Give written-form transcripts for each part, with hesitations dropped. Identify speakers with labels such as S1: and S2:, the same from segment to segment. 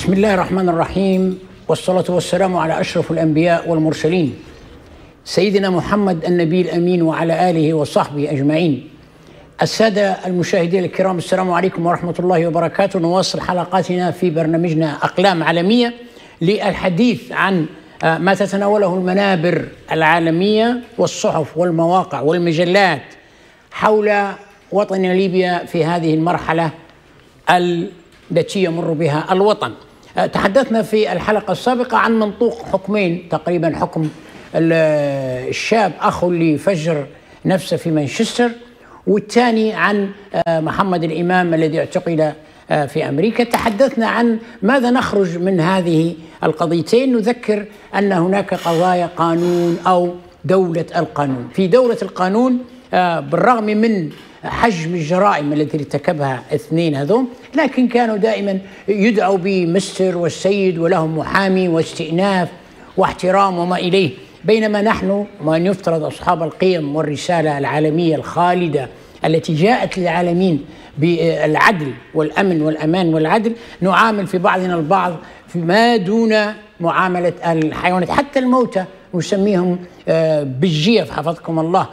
S1: بسم الله الرحمن الرحيم، والصلاة والسلام على أشرف الأنبياء والمرسلين سيدنا محمد النبي الأمين وعلى آله وصحبه أجمعين. السادة المشاهدين الكرام، السلام عليكم ورحمة الله وبركاته. نواصل حلقاتنا في برنامجنا أقلام عالمية للحديث عن ما تتناوله المنابر العالمية والصحف والمواقع والمجلات حول وطن ليبيا في هذه المرحلة التي يمر بها الوطن. تحدثنا في الحلقة السابقة عن منطوق حكمين تقريبا، حكم الشاب أخو اللي فجر نفسه في مانشستر، والثاني عن محمد الإمام الذي اعتقل في أمريكا. تحدثنا عن ماذا نخرج من هذه القضيتين. نذكر أن هناك قضايا قانون أو دولة القانون. في دولة القانون بالرغم من حجم الجرائم التي ارتكبها اثنين هذول، لكن كانوا دائما يدعوا بمستر والسيد ولهم محامي واستئناف واحترام وما إليه، بينما نحن ومن يفترض أصحاب القيم والرسالة العالمية الخالدة التي جاءت للعالمين بالعدل والأمن والأمان والعدل، نعامل في بعضنا البعض فيما دون معاملة الحيوانات، حتى الموتى نسميهم بالجيف حفظكم الله،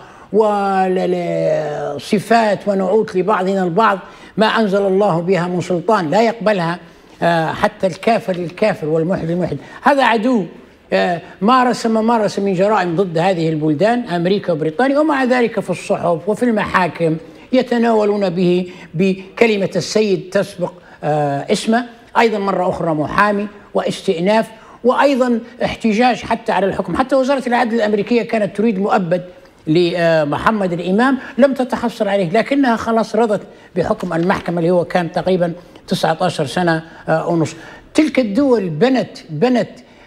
S1: وصفات ونعوت لبعضنا البعض ما أنزل الله بها من سلطان لا يقبلها حتى الكافر للكافر والملحد للملحد. هذا عدو مارس من جرائم ضد هذه البلدان، أمريكا وبريطانيا، ومع ذلك في الصحف وفي المحاكم يتناولون به بكلمة السيد تسبق اسمه، أيضا مرة أخرى محامي واستئناف، وأيضا احتجاج حتى على الحكم. حتى وزارة العدل الأمريكية كانت تريد مؤبد لمحمد الإمام، لم تتحصل عليه، لكنها خلاص رضت بحكم المحكمة اللي هو كان تقريبا 19 سنة ونص. تلك الدول بنت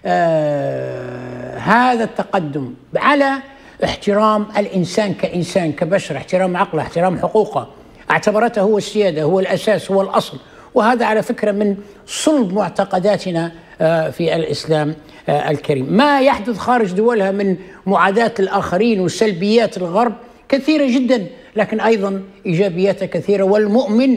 S1: هذا التقدم على احترام الإنسان كإنسان كبشر، احترام عقله، احترام حقوقه، اعتبرته هو السيادة، هو الأساس، هو الأصل. وهذا على فكرة من صلب معتقداتنا في الإسلام الكريم. ما يحدث خارج دولها من معاداة الآخرين وسلبيات الغرب كثيرة جدا، لكن أيضا إيجابياتها كثيرة. والمؤمن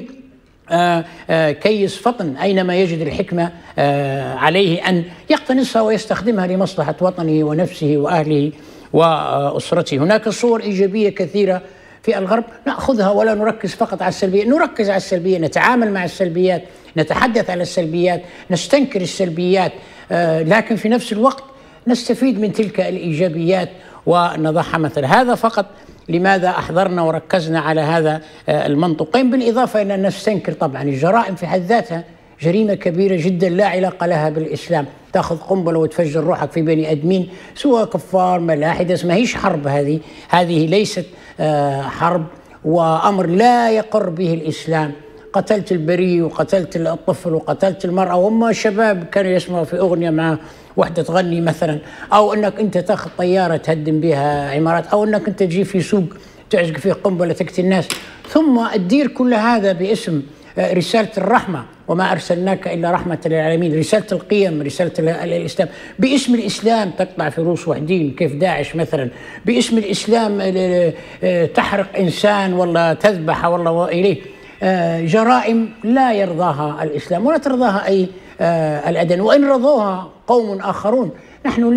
S1: كيس فطن، أينما يجد الحكمة عليه أن يقتنصها ويستخدمها لمصلحة وطنه ونفسه وأهله وأسرته. هناك صور إيجابية كثيرة في الغرب نأخذها ولا نركز فقط على السلبية، نركز على السلبية، نتعامل مع السلبيات، نتحدث على السلبيات، نستنكر السلبيات، لكن في نفس الوقت نستفيد من تلك الإيجابيات ونضعها مثل. هذا فقط لماذا أحضرنا وركزنا على هذا المنطقين، بالإضافة إلى أن نستنكر طبعا الجرائم في حد ذاتها جريمة كبيرة جدا لا علاقة لها بالإسلام. تأخذ قنبلة وتفجر روحك في بني آدمين، سواء كفار ملاحدة، ما هيش حرب، هذه ليست حرب، وأمر لا يقر به الإسلام. قتلت البريء وقتلت الطفل وقتلت المرأة، وهم شباب كانوا يسمعوا في أغنية مع وحدة تغني مثلا، أو أنك أنت تأخذ طيارة تهدم بها عمارات، أو أنك أنت تجي في سوق تعزق فيه قنبلة تقتل الناس، ثم تدير كل هذا باسم رسالة الرحمة، وما أرسلناك إلا رحمة للعالمين، رسالة القيم، رسالة الإسلام. باسم الإسلام تقطع في رؤوس وحدين كيف داعش مثلا، باسم الإسلام تحرق إنسان والله تذبح والله إليه. جرائم لا يرضاها الإسلام ولا ترضاها أي الأديان، وإن رضوها قوم آخرون نحن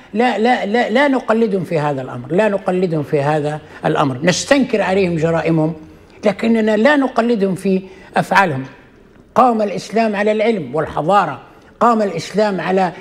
S1: لا نقلدهم في هذا الأمر، لا نقلدهم في هذا الأمر، نستنكر عليهم جرائمهم لكننا لا نقلدهم في أفعالهم. قام الإسلام على العلم والحضارة، قام الإسلام على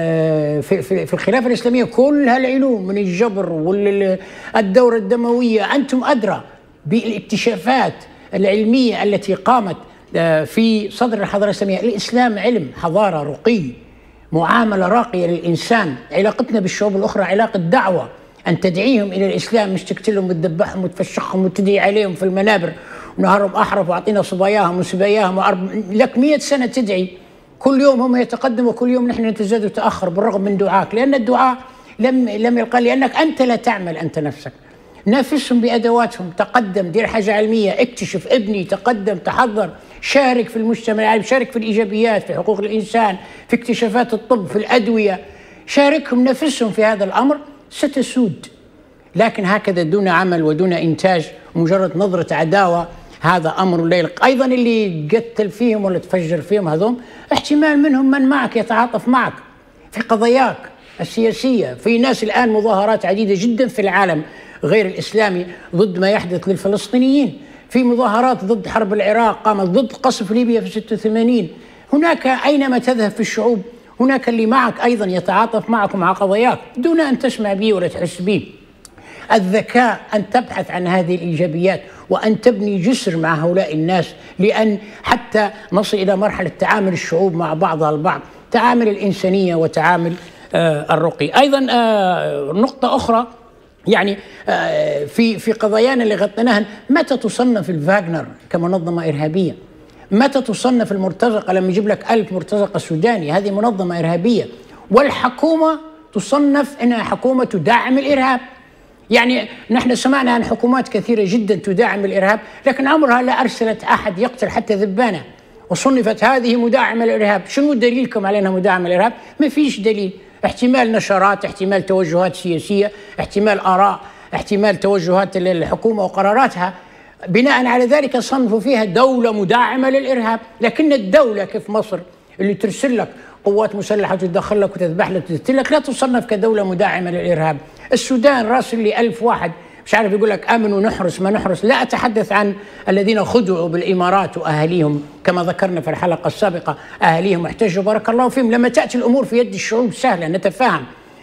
S1: في الخلافة الإسلامية كل هالعلوم من الجبر والدورة الدموية، أنتم أدرى بالاكتشافات العلمية التي قامت في صدر الحضارة الإسلامية. الإسلام علم، حضارة، رقي، معاملة راقية للإنسان. علاقتنا بالشعوب الأخرى علاقة دعوة، أن تدعيهم إلى الإسلام، مش تقتلهم وتذبحهم وتفشخهم وتدعي عليهم في المنابر ونهارهم أحرف وأعطينا صباياهم وسباياهم لك 100 سنة تدعي، كل يوم هم يتقدموا وكل يوم نحن نتزاد وتأخر بالرغم من دعاك، لأن الدعاء لم يلقى، لأنك أنت لا تعمل أنت نفسك. نافسهم بأدواتهم، تقدم، دير حاجة علمية، اكتشف، ابني، تقدم، تحضر، شارك في المجتمع العالمي، شارك في الإيجابيات، في حقوق الإنسان، في اكتشافات الطب، في الأدوية، شاركهم، نافسهم في هذا الأمر، ستسود. لكن هكذا دون عمل ودون إنتاج، مجرد نظرة عداوة، هذا أمر لا يلق. أيضا اللي قتل فيهم ولا تفجر فيهم هذول احتمال منهم من معك يتعاطف معك في قضاياك السياسية. في ناس الآن مظاهرات عديدة جدا في العالم غير الإسلامي ضد ما يحدث للفلسطينيين، في مظاهرات ضد حرب العراق قامت، ضد قصف ليبيا في 86. هناك أينما تذهب في الشعوب هناك اللي معك أيضا يتعاطف معك ومع قضاياك دون أن تسمع به ولا تحس به. الذكاء أن تبحث عن هذه الإيجابيات وأن تبني جسر مع هؤلاء الناس، لأن حتى نصل إلى مرحلة تعامل الشعوب مع بعضها البعض، تعامل الإنسانية وتعامل الرقي. أيضا نقطة أخرى يعني في قضايانا اللي غطيناها، متى تصنف الفاغنر كمنظمة إرهابية؟ متى تصنف المرتزقة لما يجيب لك 1000 مرتزقة سوداني؟ هذه منظمة إرهابية، والحكومة تصنف أنها حكومة تدعم الإرهاب. يعني نحن سمعنا عن حكومات كثيرة جدا تدعم الإرهاب لكن عمرها لا أرسلت أحد يقتل حتى ذبانة وصنفت هذه مداعمة للإرهاب. شنو دليلكم على أنها مداعمة للإرهاب؟ ما فيش دليل. احتمال نشرات، احتمال توجهات سياسية، احتمال آراء، احتمال توجهات الحكومة وقراراتها، بناء على ذلك صنفوا فيها دولة مداعمة للإرهاب. لكن الدولة كيف مصر اللي ترسل لك قوات مسلحة وتدخل لك وتذبح لك وتقتل لك لا تصنف كدولة مداعمة للإرهاب. السودان راسل لي 1000 واحد مش عارف يقول لك آمن ونحرس ما نحرس. لا أتحدث عن الذين خدعوا بالإمارات وأهاليهم كما ذكرنا في الحلقة السابقة، أهاليهم احتجوا بارك الله فيهم. لما تأتي الأمور في يد الشعوب سهلة نتفاهم،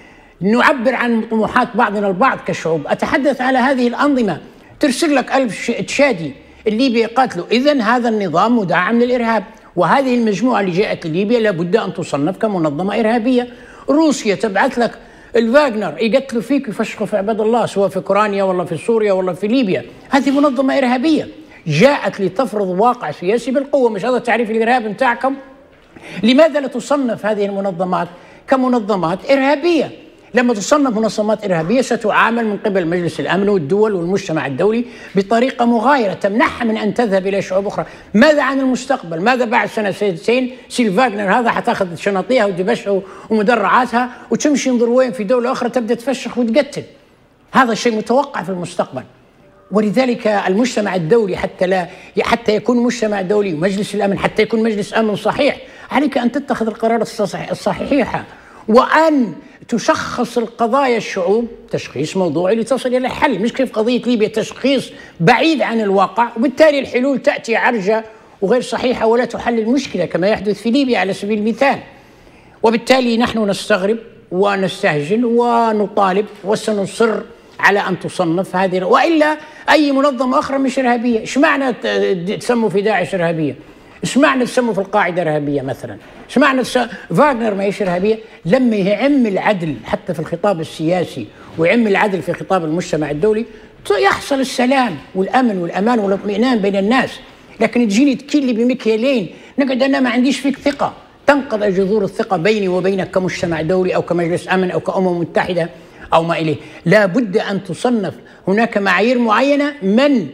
S1: نعبر عن طموحات بعضنا البعض كشعوب. أتحدث على هذه الأنظمة ترسل لك 1000 تشادي الليبي يقاتلوا، إذن هذا النظام مدعم للإرهاب، وهذه المجموعة اللي جاءت لليبيا لابد أن تصنف كمنظمة إرهابية. روسيا تبعث لك الفاغنر يقتلوا فيك ويفشخوا في عباد الله سواء في أوكرانيا ولا في سوريا ولا في ليبيا، هذه منظمة إرهابية جاءت لتفرض واقع سياسي بالقوة. مش هذا تعريف الإرهاب نتاعكم؟ لماذا لا تصنف هذه المنظمات كمنظمات إرهابية؟ لما تصنف منظمات إرهابية ستعامل من قبل مجلس الأمن والدول والمجتمع الدولي بطريقة مغايرة تمنحها من أن تذهب إلى شعوب أخرى. ماذا عن المستقبل؟ ماذا بعد سنة سنتين فاغنر هذا حتاخذ شنطيها ودبشها ومدرعاتها وتمشي انظر وين في دولة أخرى تبدأ تفشخ وتقتل؟ هذا شيء متوقع في المستقبل. ولذلك المجتمع الدولي حتى يكون مجتمع دولي ومجلس الأمن حتى يكون مجلس أمن صحيح، عليك أن تتخذ القرارات الصحيحة وأن تشخص القضايا الشعوب تشخيص موضوعي لتصل إلى الحل، مش كيف قضية ليبيا تشخيص بعيد عن الواقع وبالتالي الحلول تأتي عرجة وغير صحيحة ولا تحل المشكلة كما يحدث في ليبيا على سبيل المثال. وبالتالي نحن نستغرب ونستهجن ونطالب وسنصر على أن تصنف هذه، وإلا أي منظمة أخرى مش إرهابية. إيش معنى تسموا في داعش إرهابية؟ إيش معنى تسموا في القاعدة إرهابية مثلا؟ إيش معنى فاغنر ما هيش إرهابية؟ لما يعم العدل حتى في الخطاب السياسي ويعم العدل في خطاب المجتمع الدولي يحصل السلام والأمن والأمان والاطمئنان بين الناس. لكن تجيني تكلي بمكيالين نقعد أنا ما عنديش فيك ثقة، تنقض جذور الثقة بيني وبينك كمجتمع دولي أو كمجلس أمن أو كأمم متحدة أو ما إليه. لا بد أن تصنف هناك معايير معينة، من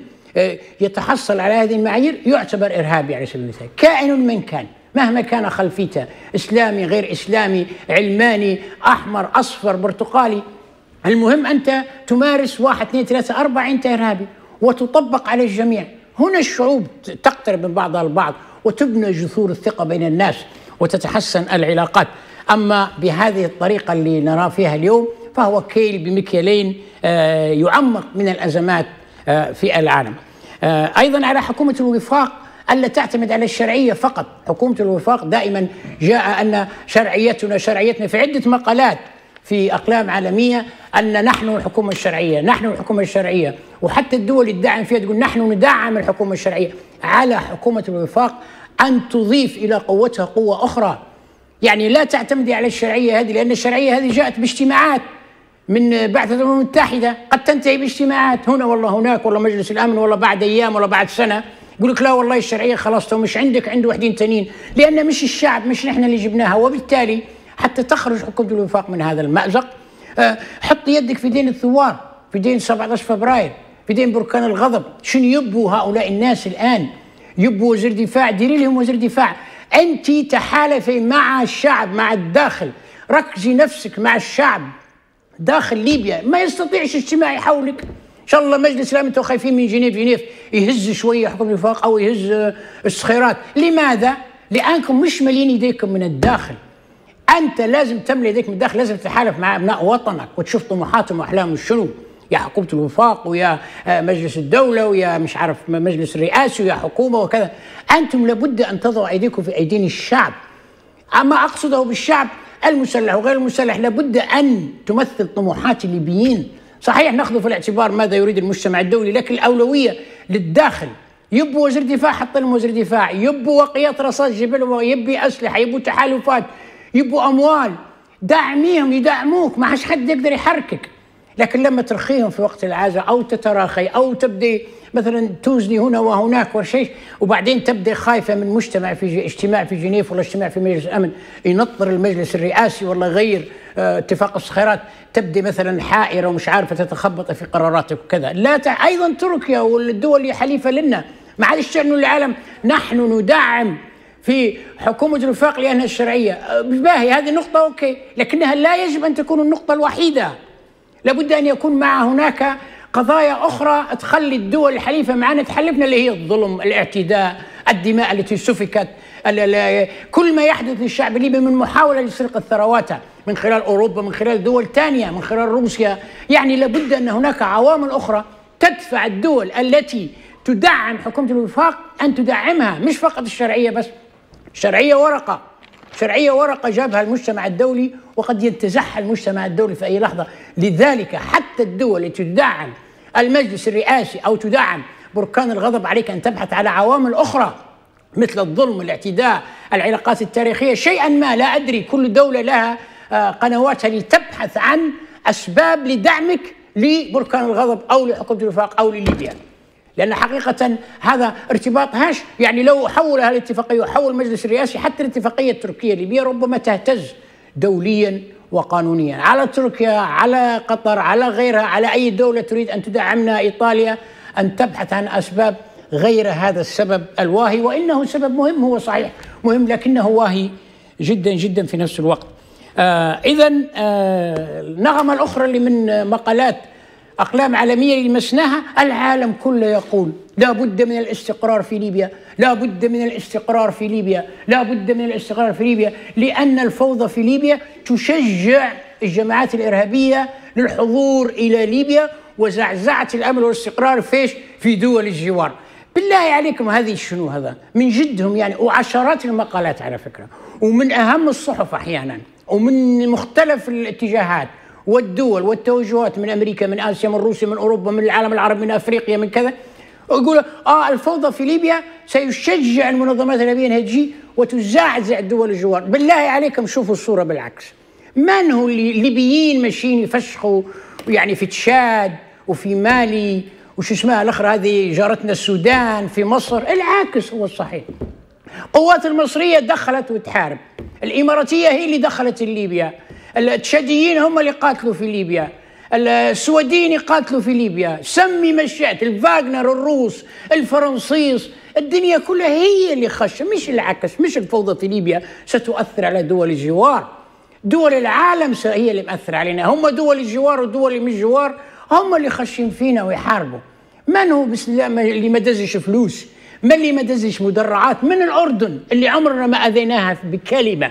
S1: يتحصل على هذه المعايير يعتبر إرهابي على سبيل المثال، كائن من كان مهما كان خلفيته، إسلامي غير إسلامي، علماني أحمر أصفر برتقالي، المهم أنت تمارس 1 2 3 4 أنت إرهابي وتطبق على الجميع. هنا الشعوب تقترب من بعضها البعض وتبنى جذور الثقة بين الناس وتتحسن العلاقات. أما بهذه الطريقة اللي نرى فيها اليوم فهو كيل بمكيالين يعمق من الأزمات في العالم. أيضا على حكومة الوفاق ألا تعتمد على الشرعية فقط. حكومة الوفاق دائما جاء أن شرعيتنا في عدة مقالات في أقلام عالمية أن نحن الحكومة الشرعية، نحن الحكومة الشرعية، وحتى الدول الداعم فيها تقول نحن ندعم الحكومة الشرعية. على حكومة الوفاق أن تضيف إلى قوتها قوة أخرى، يعني لا تعتمد على الشرعية هذه، لأن الشرعية هذه جاءت باجتماعات من بعثة الأمم المتحدة قد تنتهي باجتماعات هنا ولا هناك ولا مجلس الأمن ولا بعد أيام ولا بعد سنة يقول لك لا والله الشرعية خلاص مش عندك، عند واحدين تانيين، لأن مش الشعب مش نحن اللي جبناها. وبالتالي حتى تخرج حكومة الوفاق من هذا المأزق حط يدك في دين الثوار، في دين 17 فبراير، في دين بركان الغضب. شنو يبوا هؤلاء الناس الآن؟ يبوا وزير دفاع، ديري لهم وزير دفاع. أنت تحالفي مع الشعب مع الداخل، ركزي نفسك مع الشعب داخل ليبيا، ما يستطيعش اجتماع يحولك، شاء الله مجلس الامن انتم خايفين من جنيف يهز شويه حكم الوفاق او يهز الصخيرات. لماذا؟ لانكم مش مالين يديكم من الداخل. انت لازم تملي يديك من الداخل، لازم تتحالف مع ابناء وطنك وتشوف طموحاتهم واحلامهم شنو، يا حكومه الوفاق ويا مجلس الدوله ويا مش عارف مجلس الرئاسي ويا حكومه وكذا. انتم لابد ان تضعوا ايديكم في ايدين الشعب. اما اقصده بالشعب المسلح وغير المسلح، لابد ان تمثل طموحات الليبيين. صحيح ناخذ في الاعتبار ماذا يريد المجتمع الدولي، لكن الاولويه للداخل. يبوا وزير دفاع حط لهم وزير دفاع، يبوا وقيات رصاص جبل، يبي اسلحه، يبوا تحالفات، يبوا اموال، دعميهم يدعموك، ما حش حد يقدر يحركك. لكن لما ترخيهم في وقت العازة أو تتراخي أو تبدي مثلا توزني هنا وهناك وشيء، وبعدين تبدي خايفة من مجتمع في اجتماع في جنيف ولا اجتماع في مجلس الأمن ينطر المجلس الرئاسي ولا يغير اتفاق الصخيرات، تبدي مثلا حائرة ومش عارفة تتخبط في قراراتك وكذا. لا أيضا تركيا والدول اللي حليفة لنا، معلش أنه العالم نحن ندعم في حكومة الوفاق لأنها الشرعية، باهي هذه نقطة أوكي، لكنها لا يجب أن تكون النقطة الوحيدة. لابد أن يكون مع هناك قضايا أخرى تخلي الدول الحليفة معنا تحلفنا، اللي هي الظلم، الاعتداء، الدماء التي سفكت، كل ما يحدث للشعب الليبي من محاولة لسرقة ثرواته من خلال أوروبا، من خلال دول ثانية، من خلال روسيا. يعني لابد أن هناك عوامل أخرى تدفع الدول التي تدعم حكومة الوفاق أن تدعمها، مش فقط الشرعية بس. الشرعية ورقة جابها المجتمع الدولي وقد ينتزعها المجتمع الدولي في أي لحظة. لذلك حتى الدول التي تدعم المجلس الرئاسي أو تدعم بركان الغضب عليك أن تبحث على عوامل أخرى مثل الظلم، الاعتداء، العلاقات التاريخية، شيئا ما لا أدري. كل دولة لها قنواتها لتبحث عن أسباب لدعمك لبركان الغضب أو لحكومة الوفاق أو لليبيا، لأن حقيقة هذا ارتباط هش. يعني لو حول هذه الاتفاقية وحول المجلس الرئاسي، حتى الاتفاقية التركية الليبية ربما تهتز دوليا وقانونيا على تركيا، على قطر، على غيرها، على أي دولة تريد أن تدعمنا، إيطاليا، أن تبحث عن أسباب غير هذا السبب الواهي، وإنه سبب مهم، هو صحيح مهم لكنه واهي جدا جدا في نفس الوقت. إذن النغمة الأخرى اللي من مقالات أقلام عالمية لمسناها، العالم كله يقول لا بد من الاستقرار في ليبيا، لا بد من الاستقرار في ليبيا، لا بد من الاستقرار في ليبيا، لأن الفوضى في ليبيا تشجع الجماعات الإرهابية للحضور إلى ليبيا وزعزعة الأمن والاستقرار في دول الجوار. بالله عليكم هذه شنو هذا؟ من جدهم يعني، وعشرات المقالات على فكرة، ومن أهم الصحف أحيانا، ومن مختلف الاتجاهات والدول والتوجهات، من أمريكا، من آسيا، من روسيا، من أوروبا، من العالم العربي، من أفريقيا، من كذا، ويقولوا الفوضى في ليبيا سيشجع المنظمات الإرهابية أنها تجي وتزعزع دول الجوار. بالله عليكم شوفوا الصورة بالعكس. من هو الليبيين ماشيين يفشخوا يعني في تشاد وفي مالي وش اسمها الأخرى هذه جارتنا السودان، في مصر؟ العكس هو الصحيح. القوات المصرية دخلت وتحارب، الإماراتية هي اللي دخلت ليبيا، التشاديين هم اللي قاتلوا في ليبيا، السويديين يقاتلوا في ليبيا، سمي مشيت، الفاغنر، الروس، الفرنسيس، الدنيا كلها هي اللي خش، مش العكس. مش الفوضى في ليبيا ستؤثر على دول الجوار، دول العالم هي اللي مأثر علينا. هم دول الجوار ودول اللي مش جوار هم اللي خشين فينا ويحاربوا. من هو بسم الله اللي ما دزش فلوس؟ من اللي ما دزش مدرعات؟ من الأردن اللي عمرنا ما أذيناها بكلمة،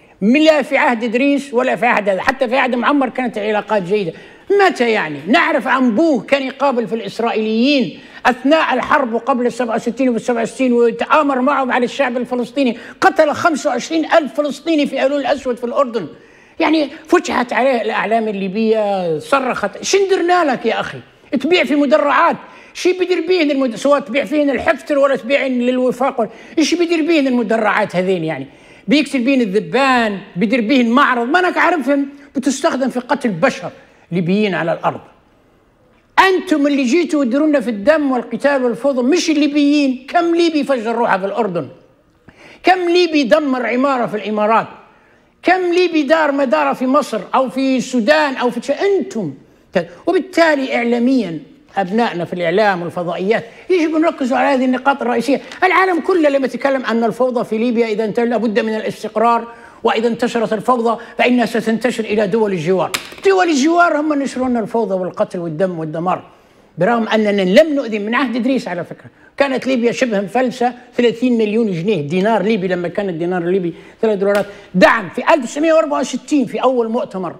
S1: لا في عهد إدريس ولا في عهد هذا، حتى في عهد معمر كانت العلاقات جيدة. متى يعني؟ نعرف عن بوه كان يقابل في الإسرائيليين أثناء الحرب وقبل 67 و67 وتآمر معهم على الشعب الفلسطيني، قتل 25,000 فلسطيني في ألول الأسود في الأردن. يعني فتحت عليه الأعلام الليبية، صرخت شندرنا لك يا أخي، تبيع في مدرعات، شي بيدير بيهن سواء تبيع فيهن الحفتر ولا تبيع للوفاق، ايش بيدير بيهن المدرعات هذين؟ يعني بيقتل بيهن الذبان، بيدير بيهن معرض، ما أنا عارفهم، بتستخدم في قتل بشر ليبيين على الأرض. أنتم اللي جيتوا تديرونا في الدم والقتال والفوضى، مش الليبيين. كم ليبي فجر روحه في الأردن؟ كم ليبي دمر عمارة في الإمارات؟ كم ليبي دار مدارة في مصر أو في السودان أو في أنتم. وبالتالي إعلاميا أبنائنا في الإعلام والفضائيات يجب أن نركزوا على هذه النقاط الرئيسية. العالم كله لما يتكلم أن الفوضى في ليبيا إذا انتهى لابد من الاستقرار، وإذا انتشرت الفوضى فإنها ستنتشر إلى دول الجوار. دول الجوار هم نشرون الفوضى والقتل والدم والدمار. برغم أننا لم نؤذن من عهد إدريس على فكرة. كانت ليبيا شبه مفلسة، 30 مليون جنيه دينار ليبي لما كان الدينار الليبي $3. دعم في 1964 في أول مؤتمر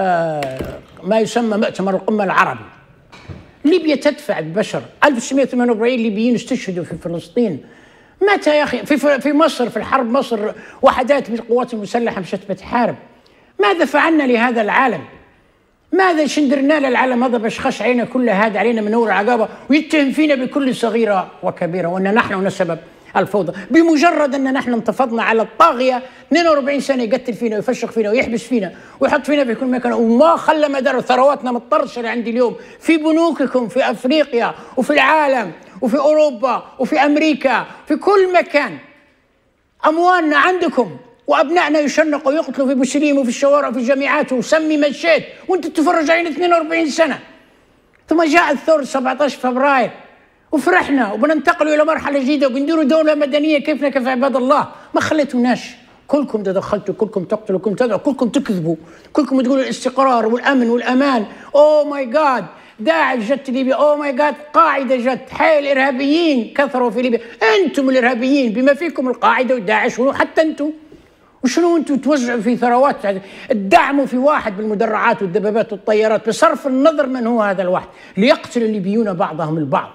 S1: ما يسمى مؤتمر القمة العربي. ليبيا تدفع ببشر. 1948 ليبيين استشهدوا في فلسطين. متى يا أخي؟ في مصر، في الحرب مصر وحدات من القوات المسلحة مشت بتحارب. ماذا فعلنا لهذا العالم؟ ماذا شندرنا للعالم هذا بشخش عينا كل هذا علينا من نور العقابة ويتهم فينا بكل صغيرة وكبيرة وأن نحن سبب الفوضى؟ بمجرد أن نحن انتفضنا على الطاغية 42 سنة يقتل فينا ويفشخ فينا ويحبس فينا ويحط فينا في كل مكان وما خلى مدار ثرواتنا متطرشة عندي اليوم في بنوككم في أفريقيا وفي العالم وفي أوروبا وفي أمريكا في كل مكان. أموالنا عندكم وأبنائنا يشنقوا ويقتلوا في بوسليم وفي الشوارع وفي الجامعات وسمي من شئت وأنت تتفرج علينا 42 سنة. ثم جاء الثورة 17 فبراير وفرحنا وبننتقل إلى مرحلة جديدة وبنديروا دولة مدنية كيفنا كيف عباد الله. ما خليتوناش، كلكم تدخلتوا، كلكم تقتلوا، كلكم تدعوا، كلكم تكذبوا، كلكم تقولوا الاستقرار والأمن والأمان. أوه ماي جاد داعش جت ليبيا، أوه ماي جاد قاعدة جت، حي الإرهابيين كثروا في ليبيا. أنتم الإرهابيين بما فيكم القاعدة وداعش وحتى أنتم. وشنو انتم توزعوا في ثروات تدعموا في واحد بالمدرعات والدبابات والطيارات بصرف النظر من هو هذا الواحد ليقتل الليبيون بعضهم البعض.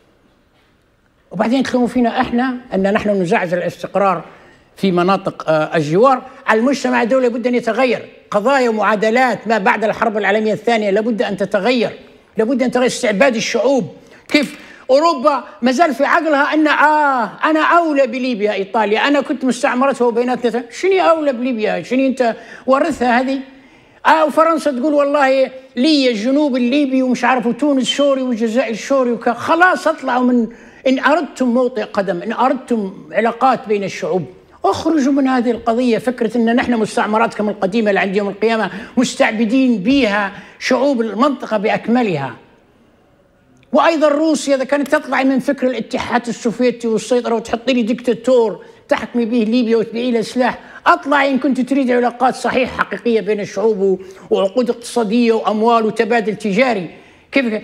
S1: وبعدين تلوموا فينا احنا ان نحن نزعزع الاستقرار في مناطق الجوار. على المجتمع الدولي لابد ان يتغير. قضايا ومعادلات ما بعد الحرب العالميه الثانيه لابد ان تتغير، لابد ان تغير استعباد الشعوب. كيف أوروبا ما زال في عقلها أن أنا أولى بليبيا إيطاليا، أنا كنت مستعمرتها وبيناتنا، شنو أولى بليبيا؟ شنو أنت ورثها هذه؟ وفرنسا تقول والله لي الجنوب الليبي ومش عارف وتونس شوري والجزائر شوري خلاص اطلعوا من، إن أردتم موطئ قدم، إن أردتم علاقات بين الشعوب اخرجوا من هذه القضية. فكرة أن نحن مستعمراتكم القديمة اللي عند يوم القيامة مستعبدين بها شعوب المنطقة بأكملها. وايضا روسيا اذا كانت تطلع من فكر الاتحاد السوفيتي والسيطره وتحطي لي دكتاتور تحكمي به ليبيا وتبيعي له سلاح، اطلعي ان كنت تريد علاقات صحيحه حقيقيه بين الشعوب وعقود اقتصاديه واموال وتبادل تجاري. كيف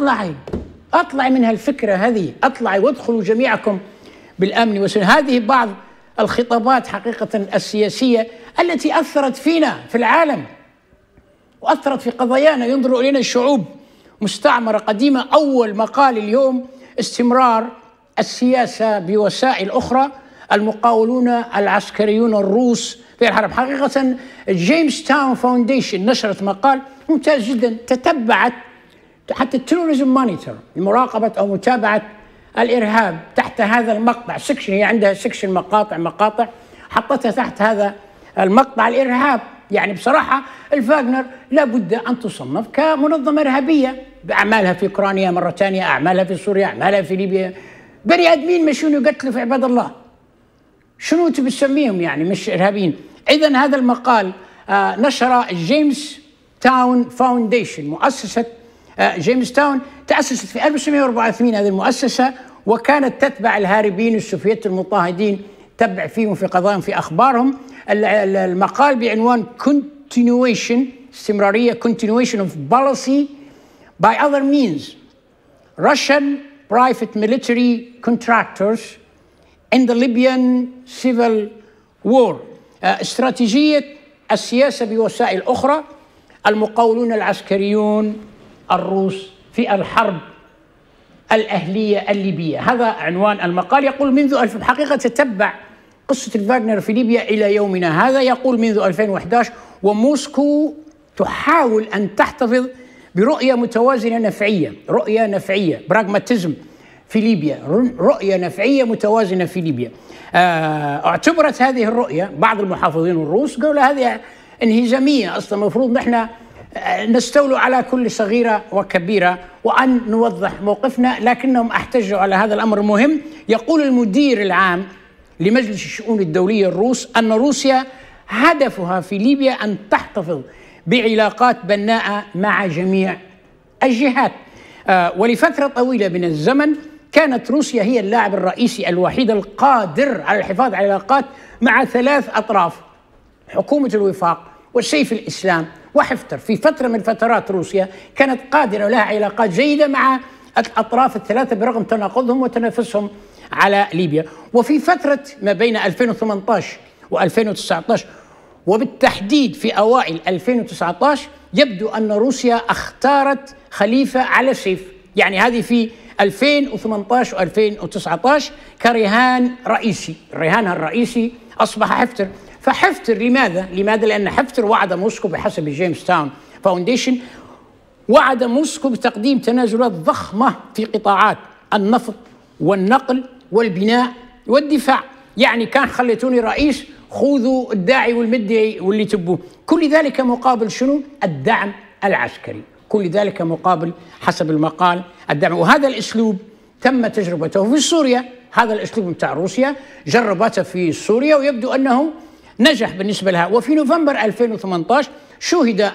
S1: اطلعي من هالفكره هذه، اطلعي وادخلوا جميعكم بالامن والسلام. هذه بعض الخطابات حقيقه السياسيه التي اثرت فينا في العالم واثرت في قضايانا. ينظر الينا الشعوب مستعمرة قديمة. أول مقال اليوم استمرار السياسة بوسائل أخرى، المقاولون العسكريون الروس في الحرب. حقيقة جيمس تاون فاونديشن نشرت مقال ممتاز جدا، تتبعت حتى التيروريزم مونيتور لمراقبة أو متابعة الإرهاب تحت هذا المقطع سكشن. هي عندها سكشن مقاطع حطتها تحت هذا المقطع الإرهاب. يعني بصراحة الفاغنر لابد أن تصنف كمنظمة إرهابية بأعمالها في أوكرانيا مرة ثانية، أعمالها في سوريا، أعمالها في ليبيا. بني آدمين مشون يقتلوا في عباد الله، شنو أنتم بتسميهم يعني مش إرهابيين؟ إذن هذا المقال نشر جيمس تاون فاونديشن. مؤسسة جيمس تاون تأسست في 1984 هذه المؤسسة، وكانت تتبع الهاربين السوفيت المضطهدين، تتبع فيهم في قضاياهم في أخبارهم. المقال بعنوان continuation استمرارية continuation of policy by other means Russian private military contractors in the Libyan civil war. استراتيجية السياسة بوسائل أخرى، المقاولون العسكريون الروس في الحرب الأهلية الليبية. هذا عنوان المقال. يقول منذ حقيقة تتبع قصة الفاغنر في ليبيا إلى يومنا هذا. يقول منذ 2011 وموسكو تحاول أن تحتفظ برؤية متوازنة نفعية، رؤية نفعية براغماتيزم في ليبيا، رؤية نفعية متوازنة في ليبيا. اعتبرت هذه الرؤية بعض المحافظين الروس قالوا هذه انهزامية، أصلا المفروض نحن نستولوا على كل صغيرة وكبيرة وأن نوضح موقفنا، لكنهم احتجوا على هذا الأمر المهم. يقول المدير العام لمجلس الشؤون الدولية الروس أن روسيا هدفها في ليبيا أن تحتفظ بعلاقات بناءة مع جميع الجهات. ولفترة طويلة من الزمن كانت روسيا هي اللاعب الرئيسي الوحيد القادر على الحفاظ على علاقات مع ثلاث أطراف: حكومة الوفاق وسيف الإسلام وحفتر. في فترة من فترات روسيا كانت قادرة لها علاقات جيدة مع الأطراف الثلاثة برغم تناقضهم وتنافسهم على ليبيا. وفي فترة ما بين 2018 و2019 وبالتحديد في أوائل 2019 يبدو أن روسيا اختارت خليفة على سيف، يعني هذه في 2018 و2019 كرهان رئيسي. الرهان الرئيسي أصبح حفتر. فحفتر لماذا؟ لأن حفتر وعد موسكو بحسب جيمس تاون فاونديشن، وعد موسكو بتقديم تنازلات ضخمة في قطاعات النفط والنقل والبناء والدفاع. يعني كان خليتوني رئيس، خذوا الداعي والمدعي واللي تبوه. كل ذلك مقابل شنو؟ الدعم العسكري. كل ذلك مقابل حسب المقال الدعم. وهذا الأسلوب تم تجربته في سوريا. هذا الأسلوب متاع روسيا جربته في سوريا ويبدو أنه نجح بالنسبة لها. وفي نوفمبر 2018 شوهد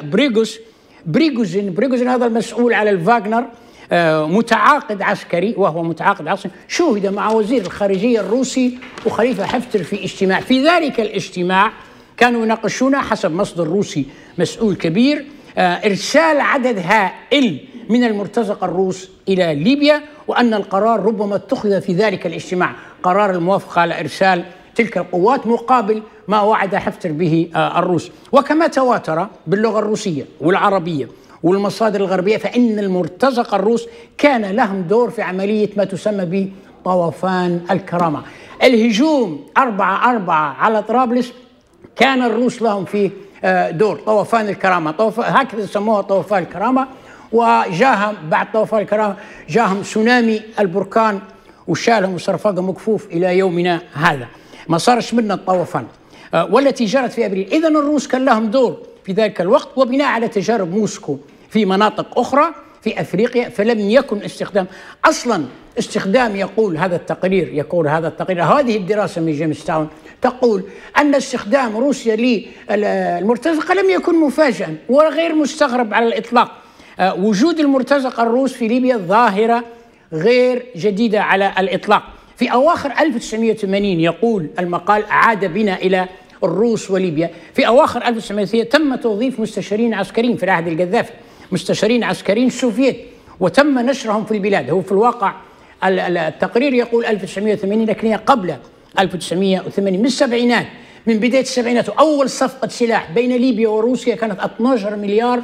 S1: بريغوزين هذا المسؤول على الفاغنر، متعاقد عسكري، وهو متعاقد عسكري، شوهد مع وزير الخارجية الروسي وخليفة حفتر في اجتماع. في ذلك الاجتماع كانوا يناقشون حسب مصدر روسي مسؤول كبير إرسال عدد هائل من المرتزقة الروس إلى ليبيا، وأن القرار ربما اتخذ في ذلك الاجتماع قرار الموافقة على إرسال تلك القوات مقابل ما وعد حفتر به الروس. وكما تواتر باللغة الروسية والعربية والمصادر الغربية فإن المرتزقة الروس كان لهم دور في عملية ما تسمى بطوفان الكرامة. الهجوم 4/4 على طرابلس كان الروس لهم فيه دور. طوفان الكرامة، هكذا سموها طوفان الكرامة. وجاهم بعد طوفان الكرامة جاهم سونامي البركان وشالهم وصرفقهم مكفوف إلى يومنا هذا. ما صارش منا الطوفان والتي جرت في أبريل. إذن الروس كان لهم دور في ذلك الوقت، وبناء على تجارب موسكو في مناطق أخرى في أفريقيا فلم يكن استخدام يقول هذا التقرير هذه الدراسة من جيمس تاون تقول أن استخدام روسيا للمرتزقة لم يكن مفاجئا وغير مستغرب على الإطلاق. وجود المرتزقة الروس في ليبيا ظاهرة غير جديدة على الإطلاق. في أواخر 1980 يقول المقال عاد بنا إلى الروس وليبيا. في أواخر 1980 تم توظيف مستشارين عسكريين في العهد القذافي، مستشارين عسكريين سوفيت، وتم نشرهم في البلاد. هو في الواقع التقرير يقول 1980 لكن هي قبل 1980 من السبعينات، من بداية السبعينات. وأول صفقة سلاح بين ليبيا وروسيا كانت 12 مليار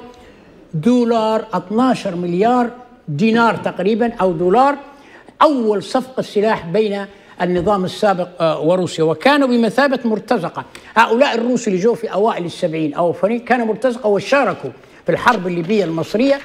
S1: دولار، 12 مليار دينار تقريبا أو دولار. أول صفقة سلاح بين النظام السابق وروسيا، وكانوا بمثابة مرتزقة. هؤلاء الروس اللي جو في أوائل السبعين أو كانوا مرتزقة وشاركوا في الحرب الليبية المصرية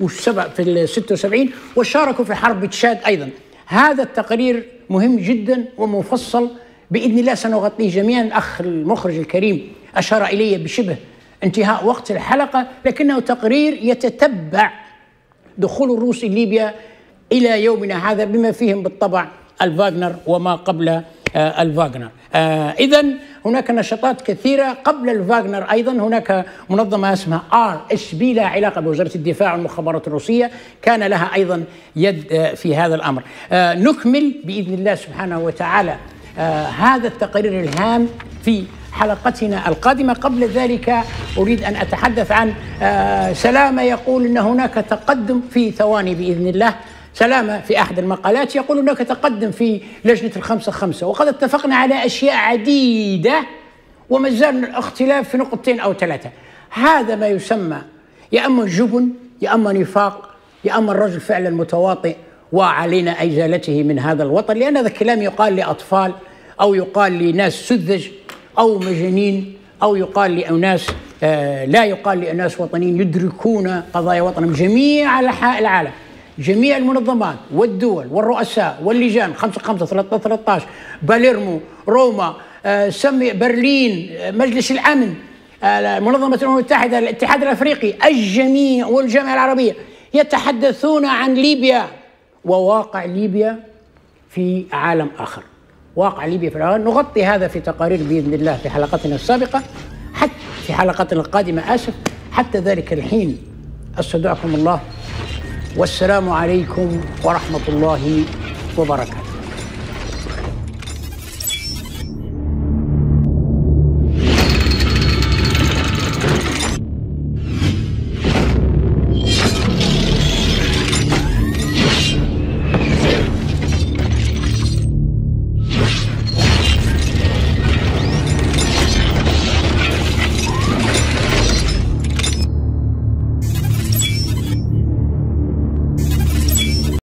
S1: في 76 وشاركوا في حرب تشاد أيضا. هذا التقرير مهم جدا ومفصل بإذن الله سنغطيه جميعا. الأخ المخرج الكريم أشار إليه بشبه انتهاء وقت الحلقة، لكنه تقرير يتتبع دخول الروس ليبيا إلى يومنا هذا بما فيهم بالطبع الفاغنر وما قبل الفاغنر. إذن هناك نشاطات كثيرة قبل الفاغنر. أيضا هناك منظمة اسمها RSB لا علاقة بوزارة الدفاع والمخابرات الروسية، كان لها أيضا يد في هذا الأمر. نكمل بإذن الله سبحانه وتعالى هذا التقرير الهام في حلقتنا القادمة. قبل ذلك أريد أن أتحدث عن سلامة يقول أن هناك تقدم في ثواني بإذن الله. سلامة في أحد المقالات يقول هناك تقدم في لجنة ال5-5 وقد اتفقنا على أشياء عديدة وما زال الاختلاف في نقطتين أو 3. هذا ما يسمى يا أما جبن يا أما نفاق يا أما الرجل فعلا متواطئ وعلينا إزالته من هذا الوطن، لأن هذا الكلام يقال لأطفال أو يقال لناس سذج أو مجانين أو يقال لأناس لا يقال لأناس وطنيين يدركون قضايا وطنهم. جميع أنحاء العالم، جميع المنظمات والدول والرؤساء واللجان 5-5 13 باليرمو روما برلين مجلس الأمن منظمة الأمم المتحدة الاتحاد الأفريقي الجميع والجامعة العربية يتحدثون عن ليبيا وواقع ليبيا في عالم آخر. واقع ليبيا في العالم نغطي هذا في تقارير بإذن الله في حلقتنا السابقة، حتى في حلقتنا القادمة حتى ذلك الحين أستودعكم الله والسلام عليكم ورحمة الله وبركاته.